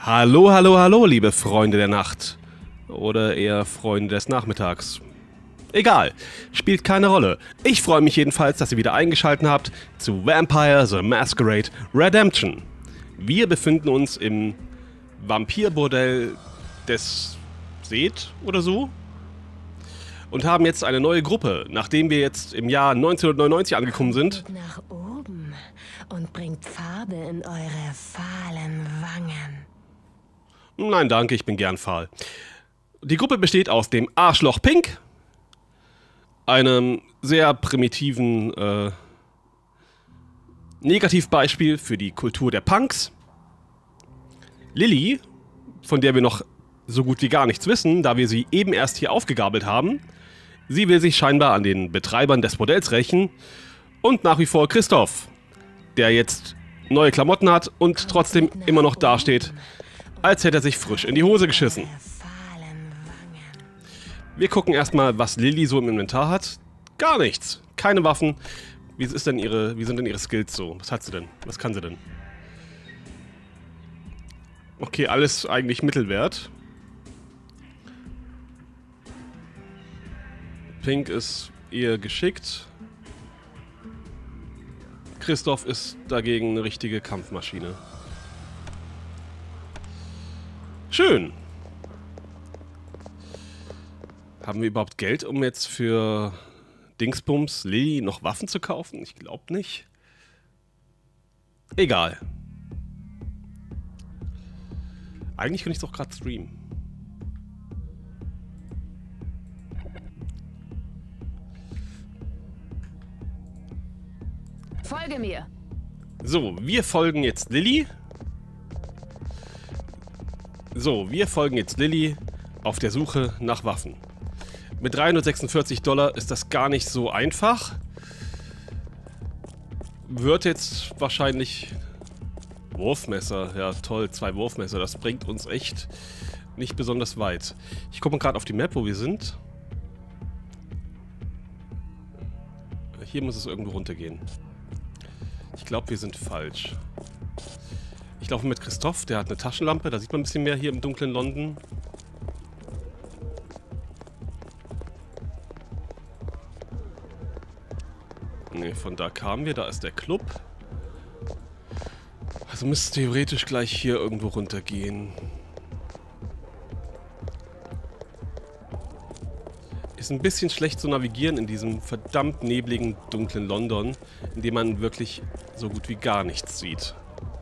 Hallo, hallo, hallo, liebe Freunde der Nacht. Oder eher Freunde des Nachmittags. Egal, spielt keine Rolle. Ich freue mich jedenfalls, dass ihr wieder eingeschaltet habt zu Vampire the Masquerade Redemption. Wir befinden uns im Vampirbordell des Seth oder so und haben jetzt eine neue Gruppe, nachdem wir jetzt im Jahr 1999 angekommen sind. Nach oben und bringt Farbe in eure fahlen Wangen. Nein, danke, ich bin gern fahl. Die Gruppe besteht aus dem Arschloch Pink, einem sehr primitiven Negativbeispiel für die Kultur der Punks, Lilly, von der wir noch so gut wie gar nichts wissen, da wir sie eben erst hier aufgegabelt haben. Sie will sich scheinbar an den Betreibern des Bordells rächen. Und nach wie vor Christoph, der jetzt neue Klamotten hat und trotzdem immer noch dasteht, als hätte er sich frisch in die Hose geschissen. Wir gucken erstmal, was Lilly so im Inventar hat. Gar nichts. Keine Waffen. Wie sind denn ihre Skills so? Was hat sie denn? Was kann sie denn? Okay, alles eigentlich Mittelwert. Pink ist eher geschickt. Christoph ist dagegen eine richtige Kampfmaschine. Schön. Haben wir überhaupt Geld, um jetzt für Dingsbums Lilly noch Waffen zu kaufen? Ich glaube nicht. Egal. Eigentlich könnte ich es doch gerade streamen. Folge mir. So, wir folgen jetzt Lilly. Auf der Suche nach Waffen. Mit $346 ist das gar nicht so einfach. Wird jetzt wahrscheinlich... Wurfmesser, ja toll, 2 Wurfmesser, das bringt uns echt nicht besonders weit. Ich gucke mal gerade auf die Map, wo wir sind. Hier muss es irgendwo runtergehen. Ich glaube, wir sind falsch. Ich laufe mit Christoph, der hat eine Taschenlampe, da sieht man ein bisschen mehr hier im dunklen London. Ne, von da kamen wir, da ist der Club. Also müsste es theoretisch gleich hier irgendwo runtergehen. Ist ein bisschen schlecht zu navigieren in diesem verdammt nebligen, dunklen London, in dem man wirklich so gut wie gar nichts sieht.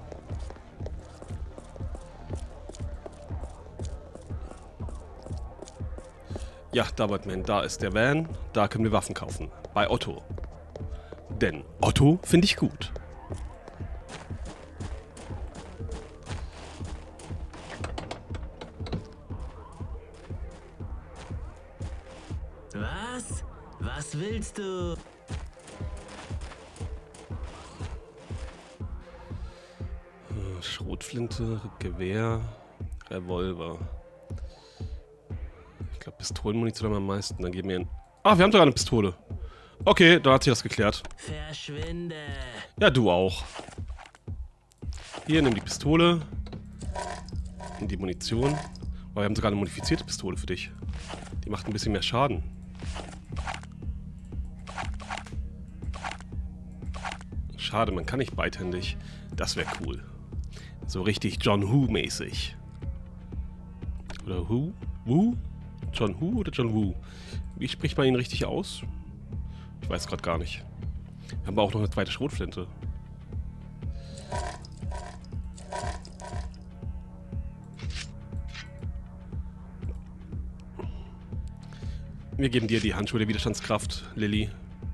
Ja, Darbatman, da ist der Van, da können wir Waffen kaufen. Bei Otto. Denn Otto finde ich gut. Was? Was willst du? Schrotflinte, Gewehr, Revolver. Ich glaube, Pistolenmunition haben wir am meisten. Dann geben wir ein... Ah, wir haben sogar eine Pistole. Okay, dann hat sich das geklärt. Verschwinde. Ja, du auch. Hier, nimm die Pistole. Und die Munition. Aber wir haben sogar eine modifizierte Pistole für dich. Die macht ein bisschen mehr Schaden. Schade, man kann nicht beidhändig. Das wäre cool. So richtig John Woo-mäßig. Oder Who? Woo? John Woo oder John Woo? Wie spricht man ihn richtig aus? Ich weiß gerade gar nicht. Wir haben aber auch noch eine zweite Schrotflinte. Wir geben dir die Handschuhe der Widerstandskraft, Lilly.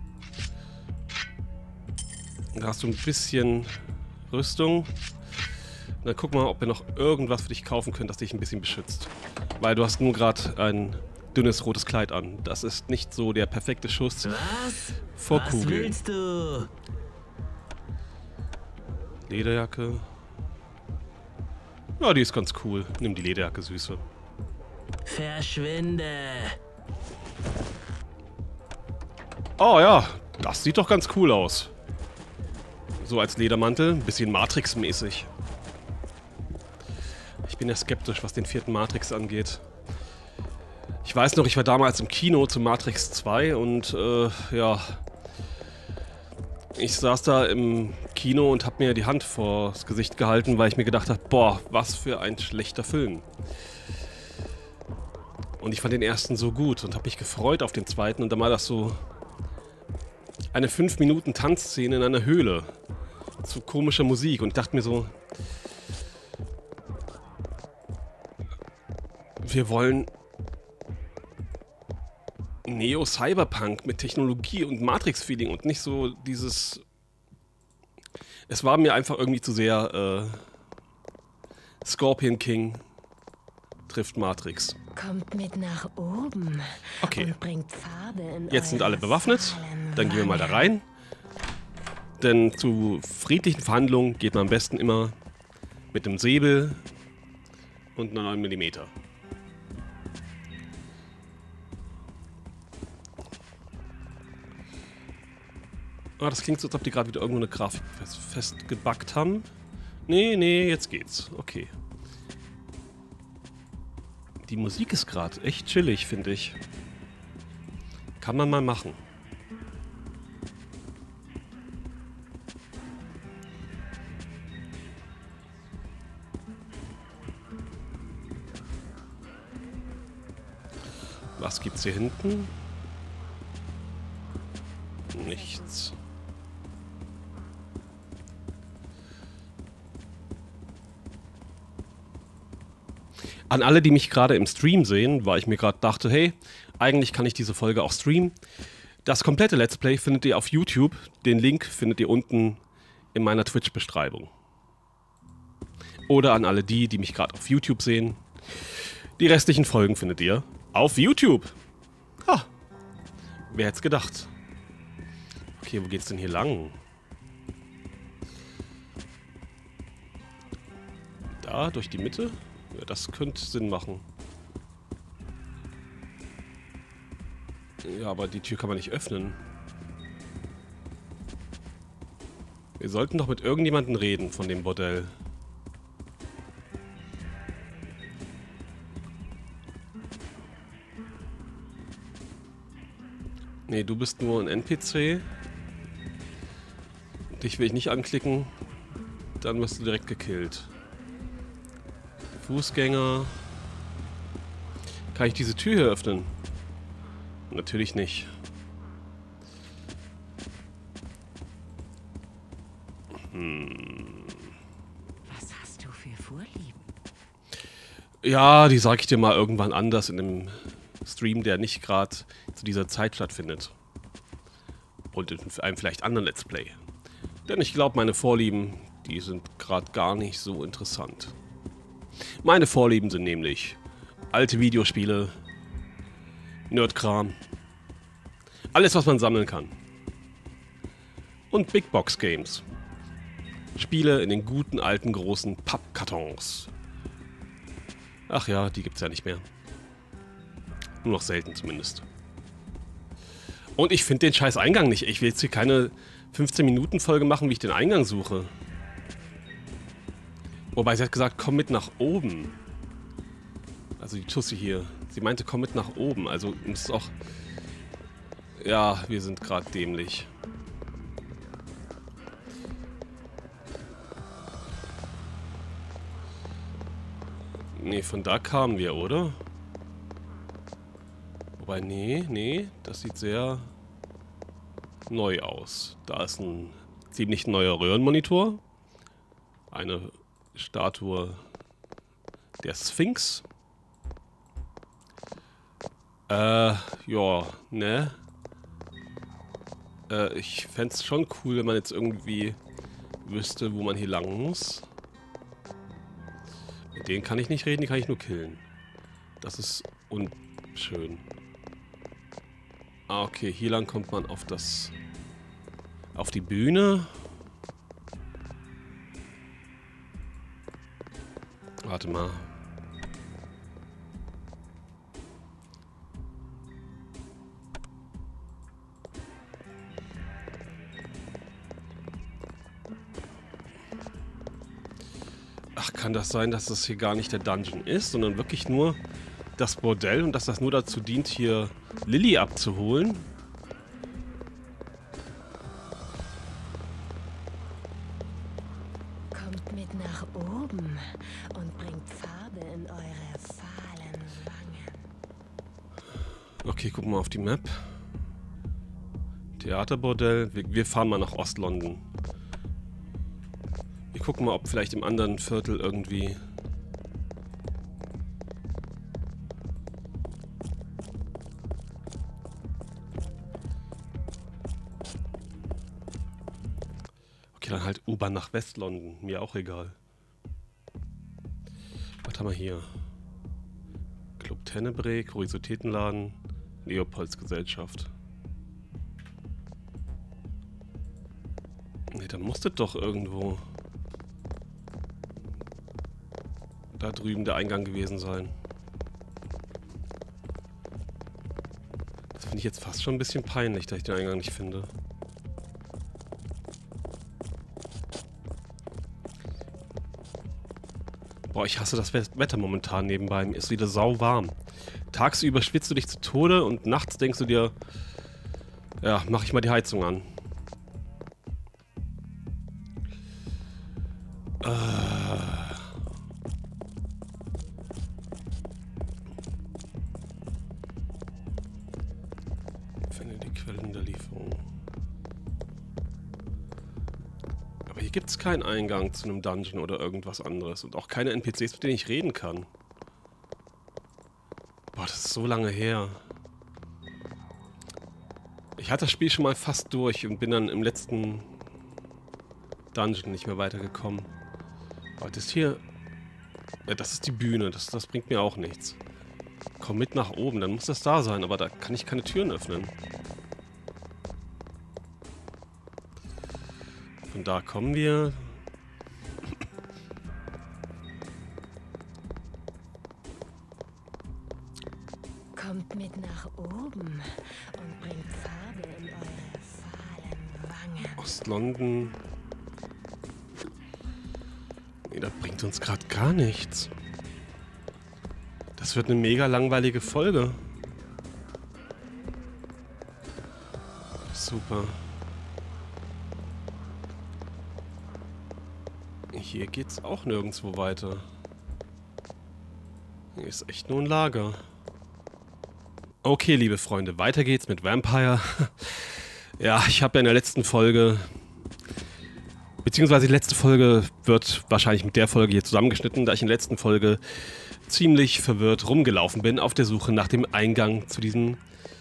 Da hast du ein bisschen Rüstung. Dann guck mal, ob wir noch irgendwas für dich kaufen können, das dich ein bisschen beschützt. Weil du hast nur gerade ein dünnes rotes Kleid an. Das ist nicht so der perfekte Schuss vor Kugeln. Was willst du? Lederjacke. Ja, die ist ganz cool. Nimm die Lederjacke, Süße. Verschwinde. Oh ja, das sieht doch ganz cool aus. So als Ledermantel, ein bisschen Matrix-mäßig. Ich bin ja skeptisch, was den 4. Matrix angeht. Ich weiß noch, ich war damals im Kino zu Matrix 2 und ja... Ich saß da im Kino und habe mir die Hand vors Gesicht gehalten, weil ich mir gedacht habe, boah, was für ein schlechter Film. Und ich fand den ersten so gut und habe mich gefreut auf den zweiten. Und dann war das so eine 5 Minuten Tanzszene in einer Höhle zu komischer Musik. Und ich dachte mir so, wir wollen Neo-Cyberpunk mit Technologie und Matrix-Feeling und nicht so dieses... Es war mir einfach irgendwie zu sehr Scorpion King trifft Matrix. Kommt mit nach oben. Okay. Und bringt Farbe in Jetzt sind eure alle bewaffnet. fahlen Dann gehen wir mal da Wangen. rein. Denn zu friedlichen Verhandlungen geht man am besten immer mit einem Säbel und einer 9 mm. Ah, das klingt so, als ob die gerade wieder irgendwo eine Grafik festgebackt haben. Nee, nee, jetzt geht's. Okay. Die Musik ist gerade echt chillig, finde ich. Kann man mal machen. Was gibt's hier hinten? Nichts. An alle, die mich gerade im Stream sehen, weil ich mir gerade dachte, hey, eigentlich kann ich diese Folge auch streamen. Das komplette Let's Play findet ihr auf YouTube. Den Link findet ihr unten in meiner Twitch-Beschreibung. Oder an alle die, die mich gerade auf YouTube sehen. Die restlichen Folgen findet ihr auf YouTube. Ha, wer hätte es gedacht? Okay, wo geht's denn hier lang? Da, durch die Mitte? Ja, das könnte Sinn machen. Ja, aber die Tür kann man nicht öffnen. Wir sollten doch mit irgendjemandem reden von dem Bordell. Nee, du bist nur ein NPC. Dich will ich nicht anklicken. Dann wirst du direkt gekillt. Fußgänger. Kann ich diese Tür hier öffnen? Natürlich nicht. Was hast du für Vorlieben? Ja, die sage ich dir mal irgendwann anders in einem Stream, der nicht gerade zu dieser Zeit stattfindet. Und in einem vielleicht anderen Let's Play. Denn ich glaube, meine Vorlieben, die sind gerade gar nicht so interessant. Meine Vorlieben sind nämlich alte Videospiele, Nerdkram, alles, was man sammeln kann. Und Big Box Games. Spiele in den guten, alten, großen Pappkartons. Ach ja, die gibt's ja nicht mehr. Nur noch selten zumindest. Und ich finde den scheiß Eingang nicht. Ich will jetzt hier keine 15-Minuten-Folge machen, wie ich den Eingang suche. Wobei sie hat gesagt, komm mit nach oben. Also die Tussi hier. Sie meinte, komm mit nach oben. Also muss es auch... Ja, wir sind gerade dämlich. Nee, von da kamen wir, oder? Wobei, nee, das sieht sehr neu aus. Da ist ein ziemlich neuer Röhrenmonitor. Eine Statue der Sphinx. Ja, ne? Ich fände es schon cool, wenn man jetzt irgendwie wüsste, wo man hier lang muss. Mit denen kann ich nicht reden, die kann ich nur killen. Das ist unschön. Ah, okay, hier lang kommt man auf das... auf die Bühne. Warte mal. Kann das sein, dass das hier gar nicht der Dungeon ist, sondern wirklich nur das Bordell und dass das nur dazu dient, hier Lilly abzuholen? Kommt mit nach oben und bringt Farbe in eure fahlen Wangen. Okay, gucken wir auf die Map. Theaterbordell. Wir fahren mal nach Ostlondon. Wir gucken mal, ob vielleicht im anderen Viertel irgendwie... Okay, dann halt U-Bahn nach Westlondon. Mir auch egal. Was haben wir hier? Club Tenebrae, Kuriositätenladen, Leopolds Gesellschaft. Ne, da musste doch irgendwo da drüben der Eingang gewesen sein. Das finde ich jetzt fast schon ein bisschen peinlich, dass ich den Eingang nicht finde. Boah, ich hasse das Wetter momentan nebenbei. Mir ist wieder sauwarm. Tagsüber schwitzt du dich zu Tode und nachts denkst du dir, ja, mach ich mal die Heizung an. Finde die Quellen der Lieferung. Aber hier gibt es keinen Eingang zu einem Dungeon oder irgendwas anderes. Und auch keine NPCs, mit denen ich reden kann. Boah, das ist so lange her. Ich hatte das Spiel schon mal fast durch und bin dann im letzten Dungeon nicht mehr weitergekommen. Aber das hier... Ja, das ist die Bühne. Das bringt mir auch nichts. Komm mit nach oben, dann muss das da sein. Aber da kann ich keine Türen öffnen. Von da kommen wir. Kommt mit nach oben und bringt Farbe in eure fahlen Wangen. Ostlondon. Nee, das bringt uns gerade gar nichts. Das wird eine mega langweilige Folge. Super. Hier geht's auch nirgendwo weiter. Hier ist echt nur ein Lager. Okay, liebe Freunde, weiter geht's mit Vampire. Ja, ich habe ja in der letzten Folge... Beziehungsweise die letzte Folge wird wahrscheinlich mit der Folge hier zusammengeschnitten, da ich in der letzten Folge ziemlich verwirrt rumgelaufen bin auf der Suche nach dem Eingang zu diesem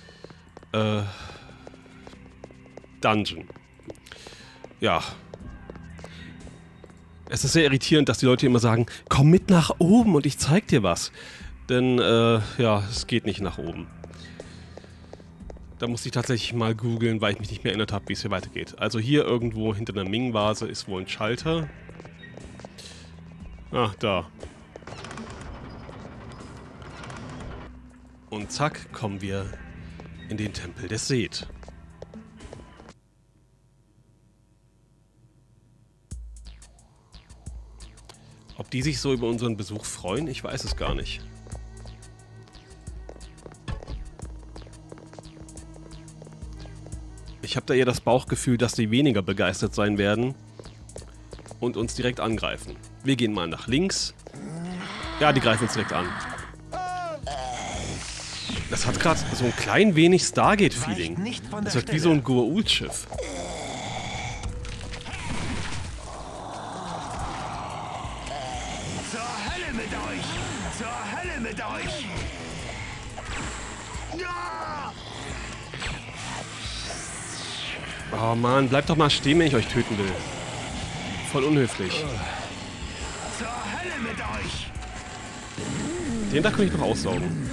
Dungeon. Ja. Es ist sehr irritierend, dass die Leute immer sagen, komm mit nach oben und ich zeig dir was. Denn, ja, es geht nicht nach oben. Da musste ich tatsächlich mal googeln, weil ich mich nicht mehr erinnert habe, wie es hier weitergeht. Also hier irgendwo hinter einer Ming-Vase ist wohl ein Schalter. Ah, da. Und zack, kommen wir in den Tempel des Seth. Ob die sich so über unseren Besuch freuen, ich weiß es gar nicht. Ich habe da eher das Bauchgefühl, dass die weniger begeistert sein werden und uns direkt angreifen. Wir gehen mal nach links. Ja, die greifen uns direkt an. Das hat gerade so ein klein wenig Stargate-Feeling. Das wird wie so ein Goa'uld-Schiff. Zur Hölle mit euch! Zur Hölle mit euch! Ja! Oh Mann, bleibt doch mal stehen, wenn ich euch töten will. Voll unhöflich. Zur Hölle mit euch! Den da kann ich noch aussaugen.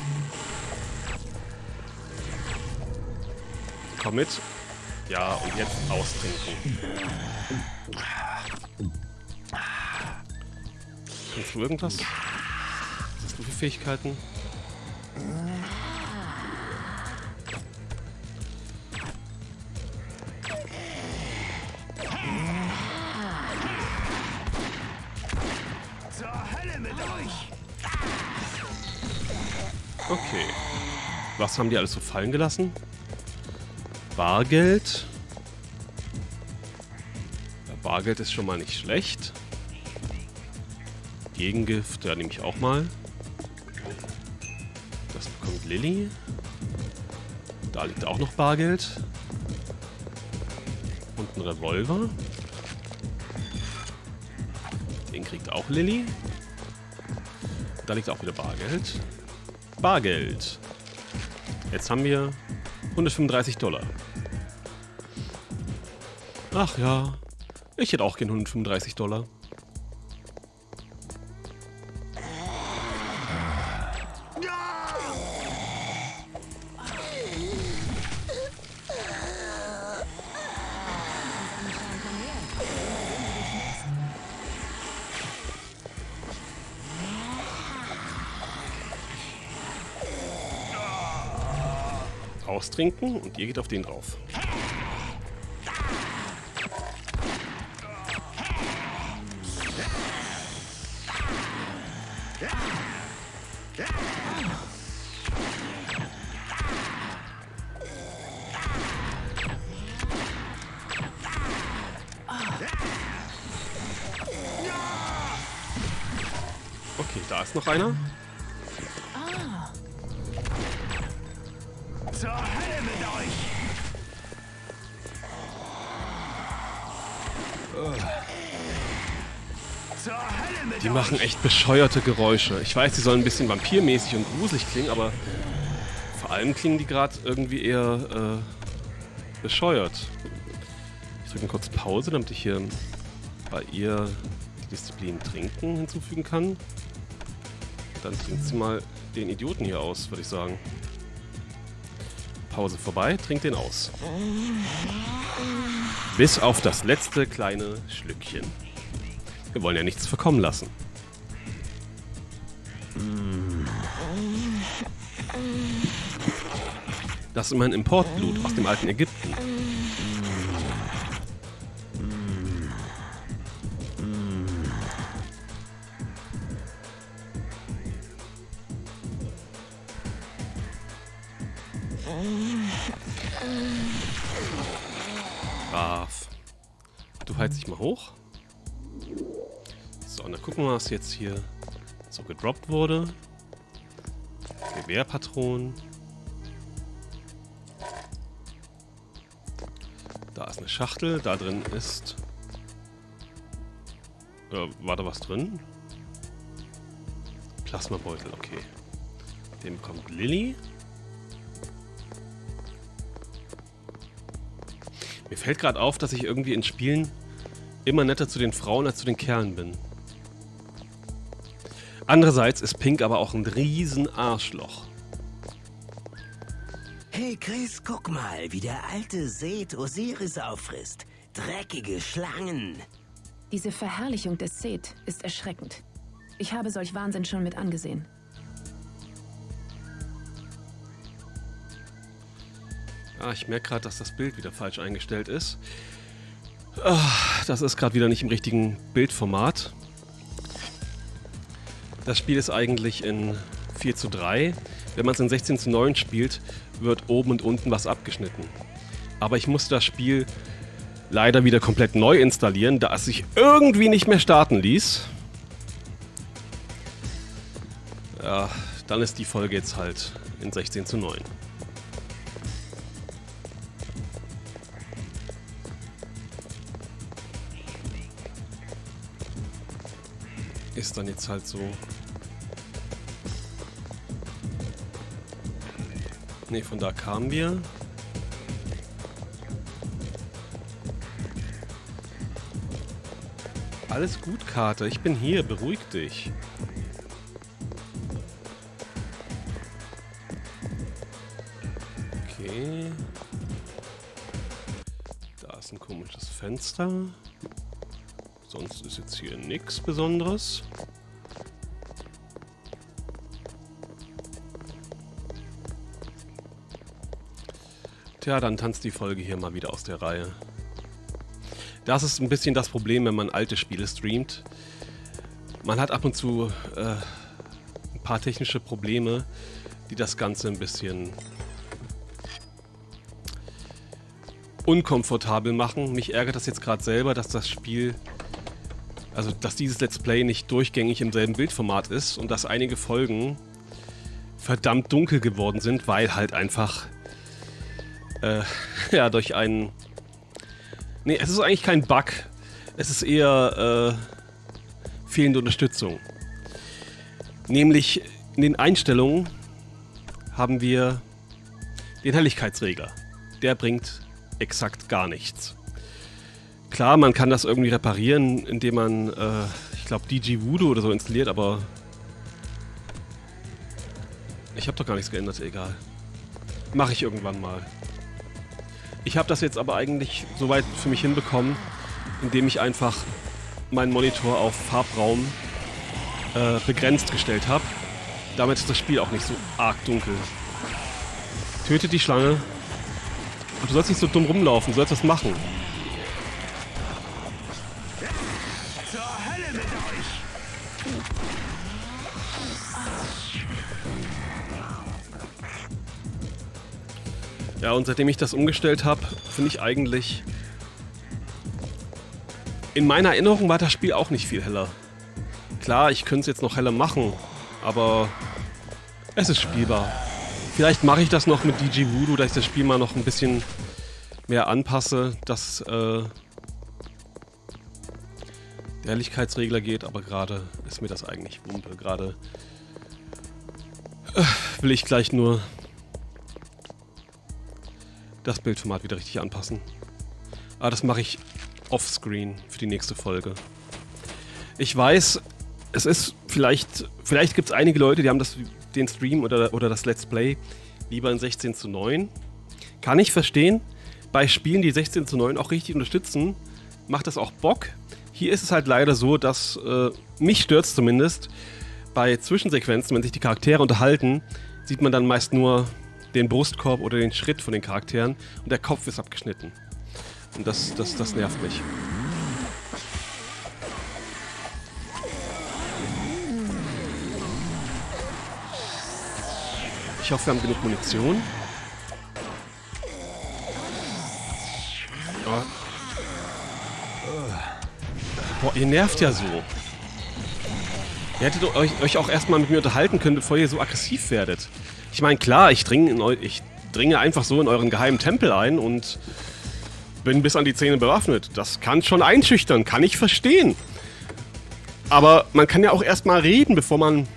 Komm mit. Ja, und jetzt austrinken. Kannst du irgendwas? Was hast du für Fähigkeiten? Hölle mit euch! Okay. Was haben die alles so fallen gelassen? Bargeld. Ja, Bargeld ist schon mal nicht schlecht. Gegengift, ja, nehme ich auch mal. Das bekommt Lilly. Da liegt auch noch Bargeld. Und ein Revolver. Den kriegt auch Lilly. Da liegt auch wieder Bargeld. Bargeld. Jetzt haben wir $135. Ach ja. Ich hätte auch gern $135. Austrinken und ihr geht auf den drauf. Okay, da ist noch einer. Zur Hölle mit euch! Zur Hölle mit Die euch! machen echt bescheuerte Geräusche. Ich weiß, die sollen ein bisschen vampirmäßig und gruselig klingen, aber vor allem klingen die gerade irgendwie eher bescheuert. Ich drücke kurz Pause, damit ich hier bei ihr die Disziplin Trinken hinzufügen kann. Dann trinkt sie mal den Idioten hier aus, würde ich sagen. Pause vorbei, trinkt den aus. Bis auf das letzte kleine Schlückchen. Wir wollen ja nichts verkommen lassen. Das ist immerhin Importblut aus dem alten Ägypten. Brav. Du heizt dich mal hoch. So, und dann gucken wir mal, was jetzt hier so gedroppt wurde. Gewehrpatronen. Da ist eine Schachtel. Da drin ist... war da was drin? Plasmabeutel, okay. Den bekommt Lilly. Mir fällt gerade auf, dass ich irgendwie in Spielen immer netter zu den Frauen als zu den Kerlen bin. Andererseits ist Pink aber auch ein riesen Arschloch. Hey Chris, guck mal, wie der alte Seth Osiris auffrisst. Dreckige Schlangen. Diese Verherrlichung des Seth ist erschreckend. Ich habe solch Wahnsinn schon mit angesehen. Ah, ich merke gerade, dass das Bild wieder falsch eingestellt ist. Das ist gerade wieder nicht im richtigen Bildformat. Das Spiel ist eigentlich in 4:3. Wenn man es in 16:9 spielt, wird oben und unten was abgeschnitten. Aber ich musste das Spiel leider wieder komplett neu installieren, da es sich irgendwie nicht mehr starten ließ. Ja, dann ist die Folge jetzt halt in 16:9. Ist dann jetzt halt so. Ne, von da kamen wir. Alles gut, Kater. Ich bin hier. Beruhig dich. Okay. Da ist ein komisches Fenster. Sonst ist jetzt hier nichts Besonderes. Tja, dann tanzt die Folge hier mal wieder aus der Reihe. Das ist ein bisschen das Problem, wenn man alte Spiele streamt. Man hat ab und zu ein paar technische Probleme, die das Ganze ein bisschen unkomfortabel machen. Mich ärgert das jetzt gerade selber, dass das Spiel, also dass dieses Let's Play nicht durchgängig im selben Bildformat ist und dass einige Folgen verdammt dunkel geworden sind, weil halt einfach ja, durch einen... Nee, es ist eigentlich kein Bug. Es ist eher fehlende Unterstützung. Nämlich in den Einstellungen haben wir den Helligkeitsregler. Der bringt exakt gar nichts. Klar, man kann das irgendwie reparieren, indem man, ich glaube, DG Voodoo oder so installiert, aber ich habe doch gar nichts geändert, egal. Mache ich irgendwann mal. Ich habe das jetzt aber eigentlich soweit für mich hinbekommen, indem ich einfach meinen Monitor auf Farbraum begrenzt gestellt habe. Damit ist das Spiel auch nicht so arg dunkel. Tötet die Schlange. Und du sollst nicht so dumm rumlaufen, du sollst das machen. Zur Hölle mit euch! Ja, und seitdem ich das umgestellt habe, finde ich eigentlich... In meiner Erinnerung war das Spiel auch nicht viel heller. Klar, ich könnte es jetzt noch heller machen, aber es ist spielbar. Vielleicht mache ich das noch mit DG Voodoo, dass ich das Spiel mal noch ein bisschen mehr anpasse, dass der Helligkeitsregler geht, aber gerade ist mir das eigentlich Wumpe. Gerade will ich gleich nur das Bildformat wieder richtig anpassen. Aber das mache ich offscreen für die nächste Folge. Ich weiß, es ist vielleicht gibt es einige Leute, die haben den Stream oder das Let's Play lieber in 16:9. Kann ich verstehen. Bei Spielen, die 16:9 auch richtig unterstützen, macht das auch Bock. Hier ist es halt leider so, dass mich stört es zumindest, bei Zwischensequenzen, wenn sich die Charaktere unterhalten, sieht man dann meist nur den Brustkorb oder den Schritt von den Charakteren und der Kopf ist abgeschnitten. Und das nervt mich. Ich hoffe, wir haben genug Munition. Oh. Boah, ihr nervt ja so. Ihr hättet euch auch erstmal mit mir unterhalten können, bevor ihr so aggressiv werdet. Ich meine, klar, ich dringe einfach so in euren geheimen Tempel ein und bin bis an die Zähne bewaffnet. Das kann schon einschüchtern, kann ich verstehen. Aber man kann ja auch erstmal reden, bevor man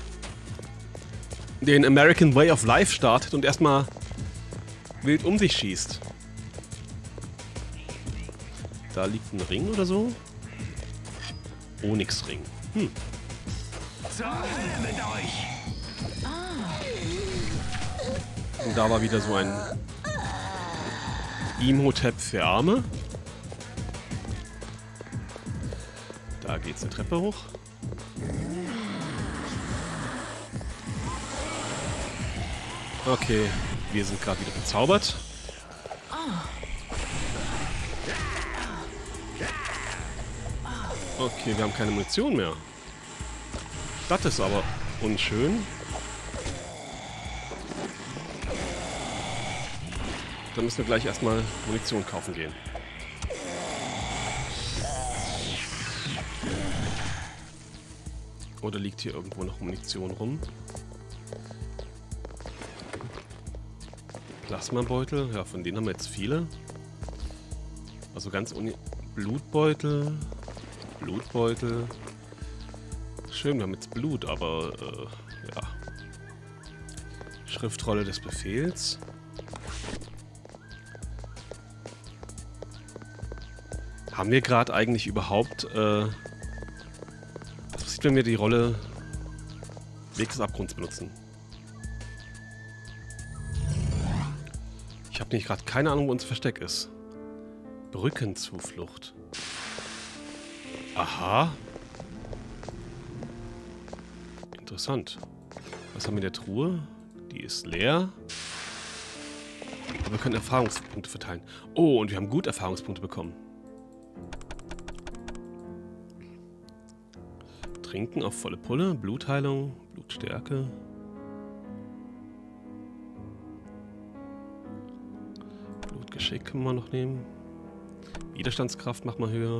den American Way of Life startet und erstmal wild um sich schießt. Da liegt ein Ring oder so. Onyx-Ring. Zur Hölle mit euch! Und da war wieder so ein Imhotep für Arme. Da geht's eine Treppe hoch. Okay, wir sind gerade wieder verzaubert. Okay, wir haben keine Munition mehr. Das ist aber unschön. Dann müssen wir gleich erstmal Munition kaufen gehen. Oder liegt hier irgendwo noch Munition rum? Plasmabeutel, ja, von denen haben wir jetzt viele. Also ganz ohne Blutbeutel. Blutbeutel. Schön, wir haben jetzt Blut, aber ja. Schriftrolle des Befehls. Haben wir gerade eigentlich überhaupt was passiert, wenn wir die Rolle Weg des Abgrunds benutzen? Ich habe nämlich gerade keine Ahnung, wo unser Versteck ist. Brückenzuflucht. Aha. Interessant. Was haben wir in der Truhe? Die ist leer. Aber wir können Erfahrungspunkte verteilen. Oh, und wir haben gut Erfahrungspunkte bekommen. Trinken auf volle Pulle, Blutheilung, Blutstärke. Blutgeschick können wir noch nehmen. Widerstandskraft machen wir höher.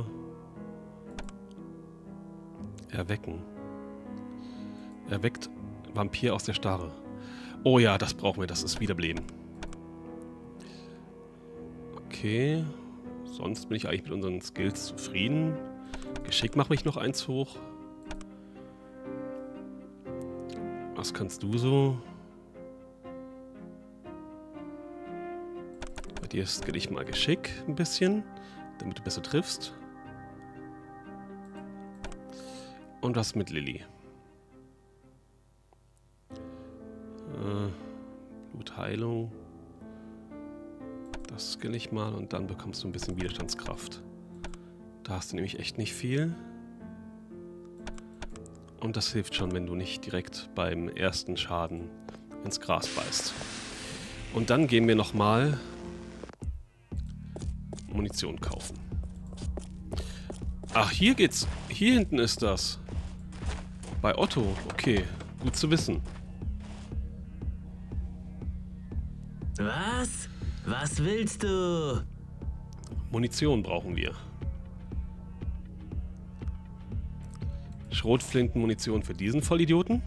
Erwecken. Erweckt Vampir aus der Starre. Oh ja, das brauchen wir, das ist Wiederbeleben. Okay. Sonst bin ich eigentlich mit unseren Skills zufrieden. Geschick mache ich noch eins hoch. Was kannst du so? Bei dir skill ich mal Geschick ein bisschen, damit du besser triffst. Und was mit Lilly? Blutheilung. Das skill ich mal und dann bekommst du ein bisschen Widerstandskraft. Da hast du nämlich echt nicht viel. Und das hilft schon, wenn du nicht direkt beim ersten Schaden ins Gras beißt. Und dann gehen wir nochmal Munition kaufen. Ach, hier geht's. Hier hinten ist das. Bei Otto. Okay, gut zu wissen. Was? Was willst du? Munition brauchen wir. Schrotflintenmunition für diesen Vollidioten.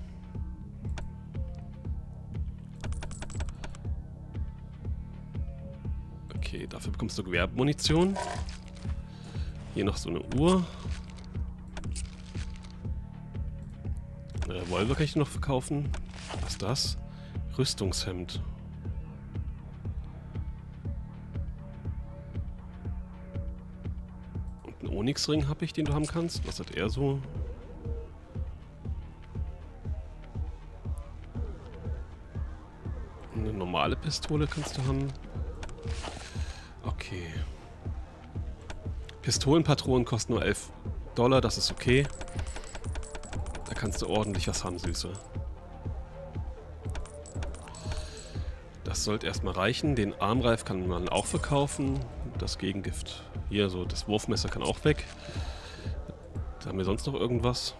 Okay, dafür bekommst du Gewerbmunition. Hier noch so eine Uhr. Eine Revolver kann ich noch verkaufen. Was ist das? Rüstungshemd. Und einen Onyxring habe ich, den du haben kannst. Was hat er so? Eine normale Pistole kannst du haben. Okay. Pistolenpatronen kosten nur $11, das ist okay. Da kannst du ordentlich was haben, Süße. Das sollte erstmal reichen. Den Armreif kann man auch verkaufen. Das Gegengift. Hier, so das Wurfmesser kann auch weg. Da haben wir sonst noch irgendwas.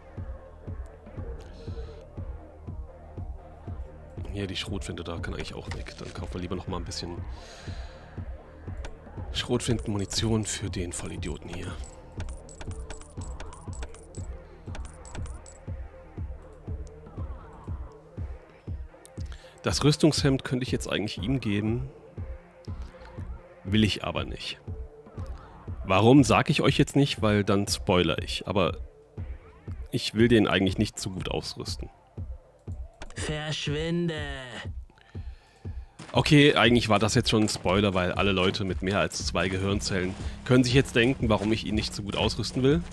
Hier, die Schrotflinte da kann eigentlich auch weg. Dann kaufen wir lieber noch mal ein bisschen Schrotflintenmunition für den Vollidioten hier. Das Rüstungshemd könnte ich jetzt eigentlich ihm geben. Will ich aber nicht. Warum, sage ich euch jetzt nicht, weil dann spoiler ich. Aber ich will den eigentlich nicht zu gut ausrüsten. Verschwinde! Okay, eigentlich war das jetzt schon ein Spoiler, weil alle Leute mit mehr als 2 Gehirnzellen können sich jetzt denken, warum ich ihn nicht so gut ausrüsten will.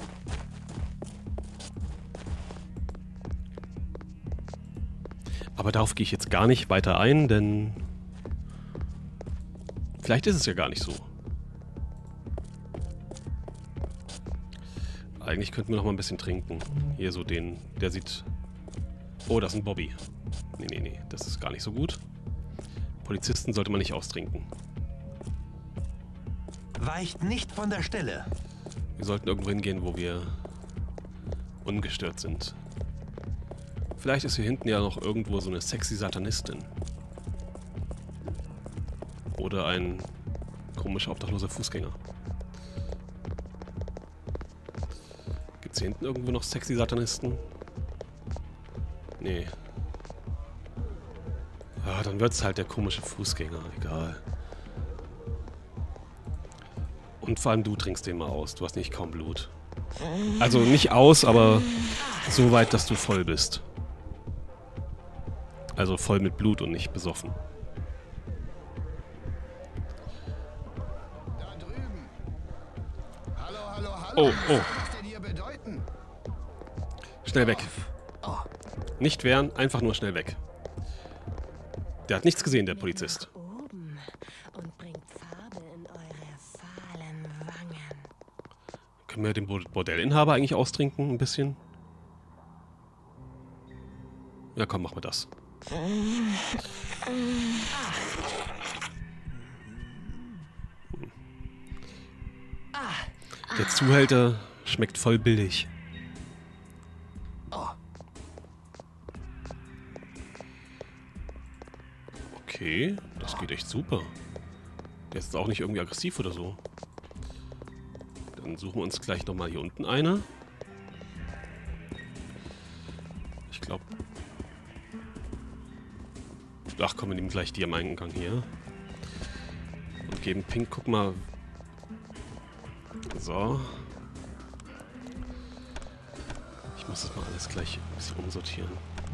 Aber darauf gehe ich jetzt gar nicht weiter ein, denn vielleicht ist es ja gar nicht so. Eigentlich könnten wir noch mal ein bisschen trinken. Hier so den, der sieht... Oh, das ist ein Bobby. Nee, das ist gar nicht so gut. Polizisten sollte man nicht austrinken. Weicht nicht von der Stelle. Wir sollten irgendwo hingehen, wo wir ungestört sind. Vielleicht ist hier hinten ja noch irgendwo so eine sexy Satanistin. Oder ein komischer, obdachloser Fußgänger. Gibt es hier hinten irgendwo noch sexy Satanisten? Nee. Ah, dann wird's halt der komische Fußgänger, egal. Und vor allem du trinkst den mal aus, du hast nicht kaum Blut. Also nicht aus, aber so weit, dass du voll bist. Also voll mit Blut und nicht besoffen. Da drüben. Hallo, hallo. Oh. Was soll das denn hier bedeuten? Schnell weg. Oh. Nicht wehren, einfach nur schnell weg. Der hat nichts gesehen, der Polizist. Nach oben und bringt Farbe in eure fahlen Wangen. Können wir den Bordellinhaber eigentlich austrinken, ein bisschen? Ja, komm, machen wir das. Der Zuhälter schmeckt voll billig. Okay, das geht echt super. Der ist auch nicht irgendwie aggressiv oder so. Dann suchen wir uns gleich nochmal hier unten eine. Ich glaube... Ach komm, wir nehmen gleich die am Eingang hier. Und geben Pink, guck mal. So. Ich muss das mal alles gleich ein bisschen umsortieren.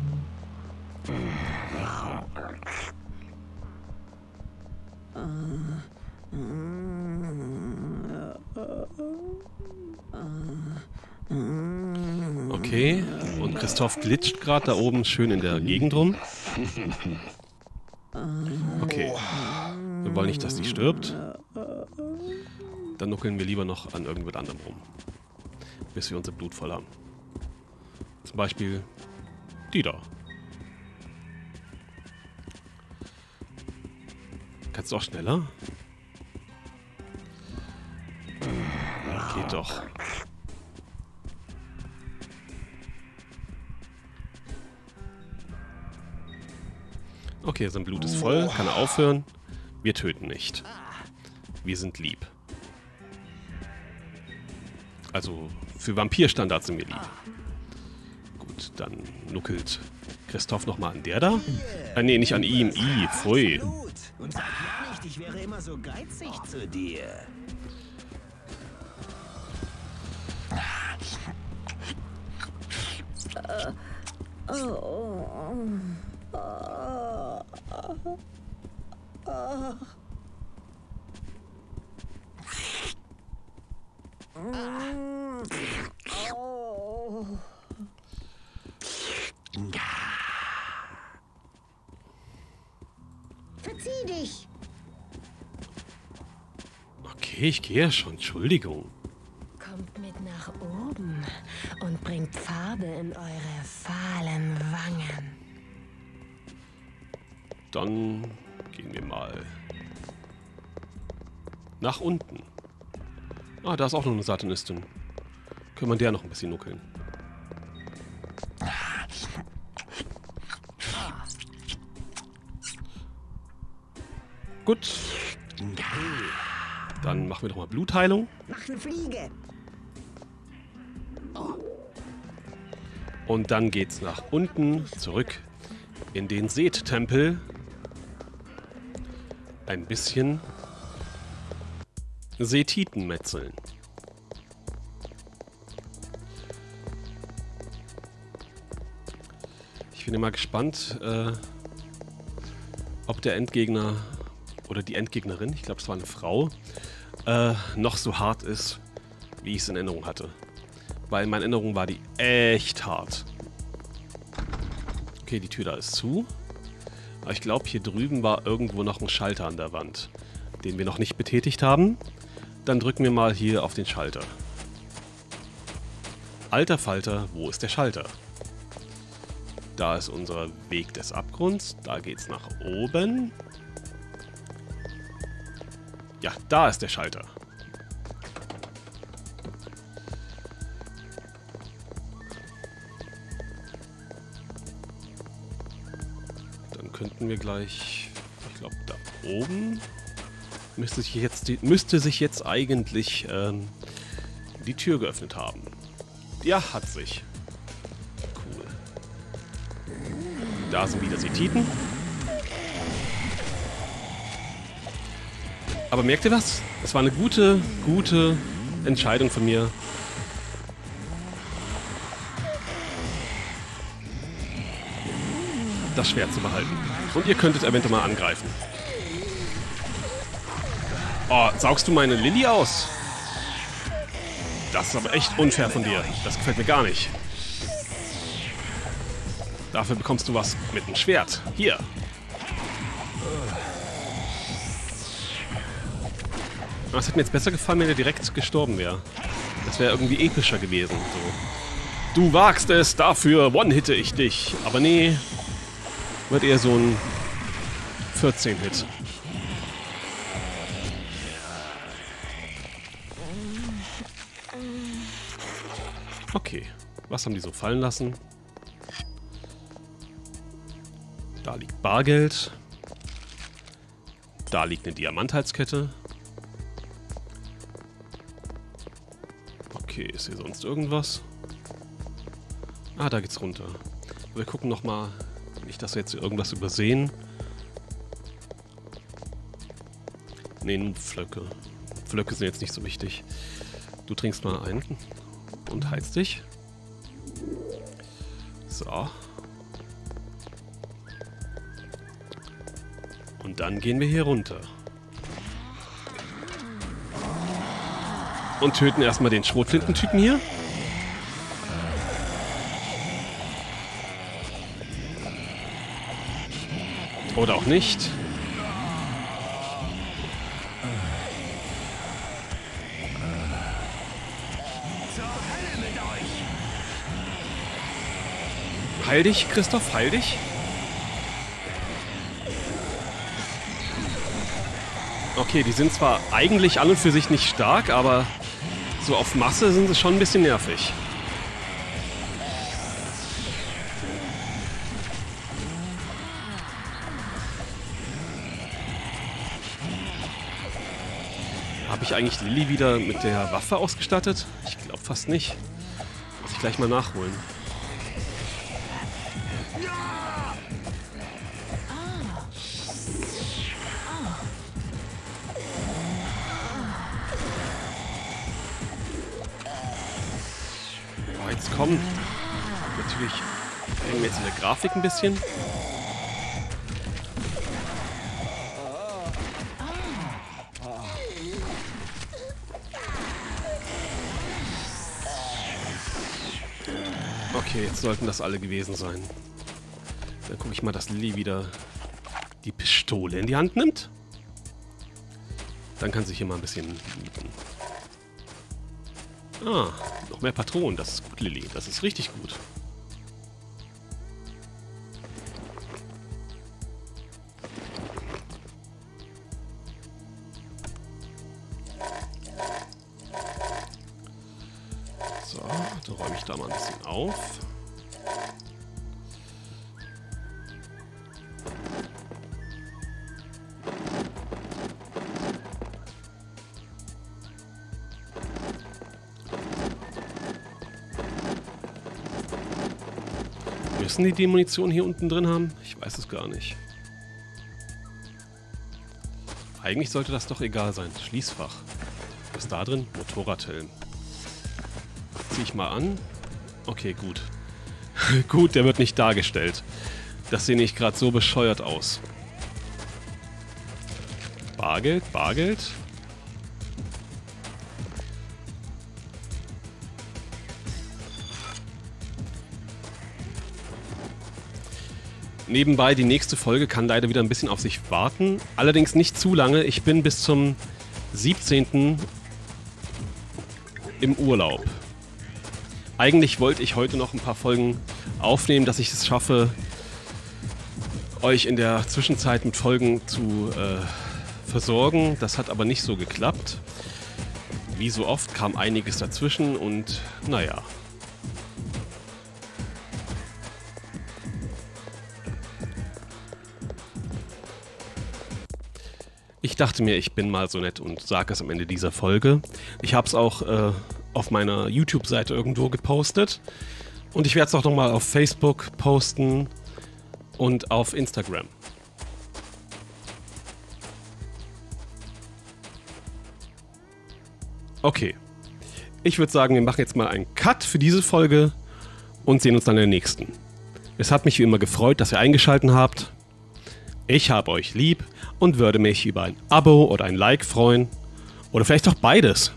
Okay, und Christoph glitscht gerade da oben schön in der Gegend rum. Okay, wir wollen nicht, dass die stirbt. Dann nuckeln wir lieber noch an irgendwas anderem rum, bis wir unser Blut voll haben. Zum Beispiel die da. Kannst du auch schneller? Geht doch. Okay, sein Blut ist voll. Kann er aufhören? Wir töten nicht. Wir sind lieb. Also, für Vampirstandards sind wir lieb. Gut, dann nuckelt Christoph nochmal an der da. Nee, nicht an ihm. Pfui. Und sag ja nicht, ich wäre immer so geizig zu dir. Verzieh dich! Okay, ich gehe ja schon. Entschuldigung. Kommt mit nach oben und bringt Farbe in eure fahlen Wangen. Dann gehen wir mal nach unten. Ah, da ist auch noch eine Satanistin. Können wir der noch ein bisschen nuckeln. Gut. Dann machen wir doch mal Blutheilung. Mach eine Fliege. Und dann geht's nach unten, zurück in den Seth-Tempel. Ein bisschen Sethiten metzeln. Ich bin immer gespannt, ob der Endgegner oder die Endgegnerin, ich glaube es war eine Frau, noch so hart ist, wie ich es in Erinnerung hatte. Weil in meiner Erinnerung war die echt hart. Okay, die Tür da ist zu. Aber ich glaube, hier drüben war irgendwo noch ein Schalter an der Wand, den wir noch nicht betätigt haben. Dann drücken wir mal hier auf den Schalter. Alter Falter, wo ist der Schalter? Da ist unser Weg des Abgrunds. Da geht's nach oben. Ja, da ist der Schalter. Dann könnten wir gleich, ich glaube da oben, müsste sich jetzt eigentlich die Tür geöffnet haben. Ja, hat sich. Cool. Da sind wieder Sethiten. Aber merkt ihr was? Es war eine gute Entscheidung von mir. Das Schwert zu behalten. Und ihr könntet eventuell mal angreifen. Oh, saugst du meine Lilly aus? Das ist aber echt unfair von dir. Das gefällt mir gar nicht. Dafür bekommst du was mit dem Schwert. Hier. Es hätte mir jetzt besser gefallen, wenn er direkt gestorben wäre. Das wäre irgendwie epischer gewesen. So. Du wagst es, dafür one-hitte ich dich. Aber nee, wird eher so ein 14-Hit. Okay, was haben die so fallen lassen? Da liegt Bargeld. Da liegt eine Diamanthalskette. Okay, ist hier sonst irgendwas? Ah, da geht's runter. Wir gucken nochmal. Nicht, dass wir jetzt irgendwas übersehen. Nee, nur Pflöcke. Pflöcke sind jetzt nicht so wichtig. Du trinkst mal ein und heizt dich. So. Und dann gehen wir hier runter. Und töten erstmal den Schrotflintentypen hier. Oder auch nicht. Zur Hölle mit euch! Heil dich, Christoph, heil dich. Okay, die sind zwar eigentlich an und für sich nicht stark, aber so auf Masse sind sie schon ein bisschen nervig. Habe ich eigentlich Lilly wieder mit der Waffe ausgestattet? Ich glaube fast nicht. Muss ich gleich mal nachholen. Oh, jetzt kommen. Natürlich hängen wir jetzt in der Grafik ein bisschen. Okay, jetzt sollten das alle gewesen sein. Dann gucke ich mal, dass Lilly wieder die Pistole in die Hand nimmt. Dann kann sie hier mal ein bisschen mieten. Ah, noch mehr Patronen. Das ist gut, Lilly. Das ist richtig gut. So, dann räume ich da mal ein bisschen auf. Müssen die Munition hier unten drin haben? Ich weiß es gar nicht. Eigentlich sollte das doch egal sein. Schließfach. Was ist da drin? Motorradhelm. Zieh ich mal an. Okay, gut. Gut, der wird nicht dargestellt. Das sehe nicht gerade so bescheuert aus. Bargeld, Bargeld. Nebenbei, die nächste Folge kann leider wieder ein bisschen auf sich warten. Allerdings nicht zu lange. Ich bin bis zum 17. im Urlaub. Eigentlich wollte ich heute noch ein paar Folgen aufnehmen, dass ich es schaffe, euch in der Zwischenzeit mit Folgen zu versorgen. Das hat aber nicht so geklappt. Wie so oft kam einiges dazwischen und naja. Ich dachte mir, ich bin mal so nett und sage es am Ende dieser Folge. Ich habe es auch auf meiner YouTube-Seite irgendwo gepostet. Und ich werde es auch nochmal auf Facebook posten und auf Instagram. Okay. Ich würde sagen, wir machen jetzt mal einen Cut für diese Folge und sehen uns dann in der nächsten. Es hat mich wie immer gefreut, dass ihr eingeschaltet habt. Ich habe euch lieb und würde mich über ein Abo oder ein Like freuen. Oder vielleicht auch beides.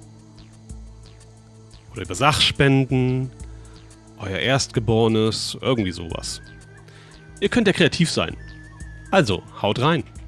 Oder über Sachspenden, euer Erstgeborenes, irgendwie sowas. Ihr könnt ja kreativ sein. Also, haut rein.